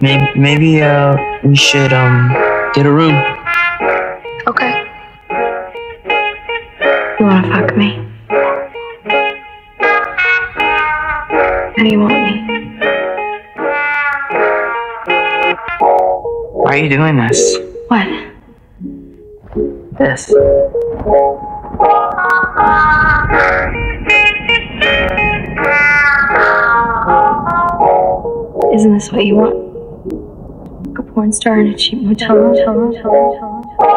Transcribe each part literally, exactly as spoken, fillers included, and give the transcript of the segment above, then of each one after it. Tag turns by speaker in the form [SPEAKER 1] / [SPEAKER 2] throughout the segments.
[SPEAKER 1] Maybe, maybe uh, we should um get a room.
[SPEAKER 2] Okay. You wanna fuck me? How do you want me?
[SPEAKER 1] Why are you doing this?
[SPEAKER 2] What?
[SPEAKER 1] This.
[SPEAKER 2] Isn't this what you want? Like a porn star in a cheap motel, motel, motel, motel,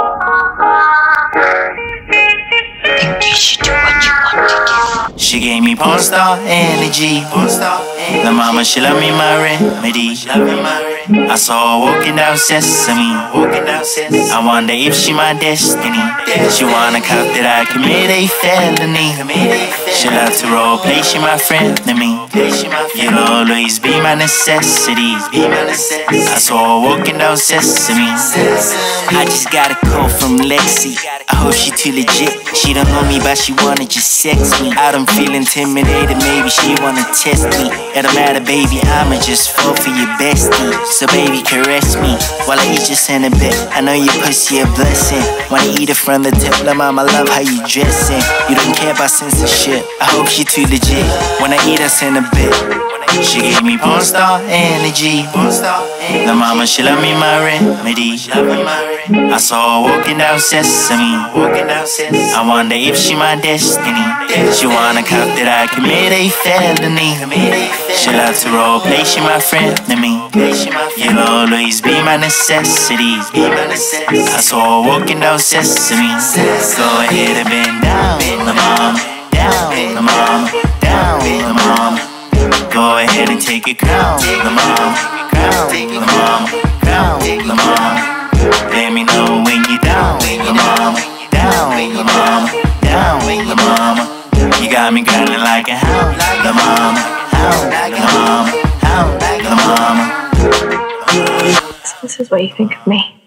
[SPEAKER 3] Think you should do what you want to do. She gave me porn star energy. Porn star energy. The mama, she love me my remedy. Love me my remedy. I saw her walking down Sesame. Walking down Sesame. I wonder if she my destiny. She wanna cop that I commit a felony. She love to role play, she my friend to me. You'll always be my necessity. I saw her walking down Sesame. I just got a call from Lexi. I hope she too legit. She don't know me, but she wanna just sex me. I don't feel intimidated, maybe she wanna test me. It don't matter, baby, I'ma just fall for your bestie. So baby, caress me while I eat just in a bit. I know your pussy a blessing. Wanna eat it from the tip, la mama, love how you dressing. You don't care about censorship. I hope she too legit. When I eat us in a bit. She gave me porn star energy. The mama, she love me my remedy. I saw her walking down Sesame. I wonder if she my destiny. She wanna cop that I commit a felony. She love to role play, she my friend to me. You'll always be my necessity. I saw her walking down Sesame. Go ahead and bend down, the mama, down, the mama, down, the mama. Go ahead and take your crown, the mama, crown, the mama, crown, the mama. Let me know when you're down, the mama, down, the mama, down, the mama. You got me grinding like a hound, the mama, hound, the mama, hound, the mama.
[SPEAKER 2] So this is what you think of me.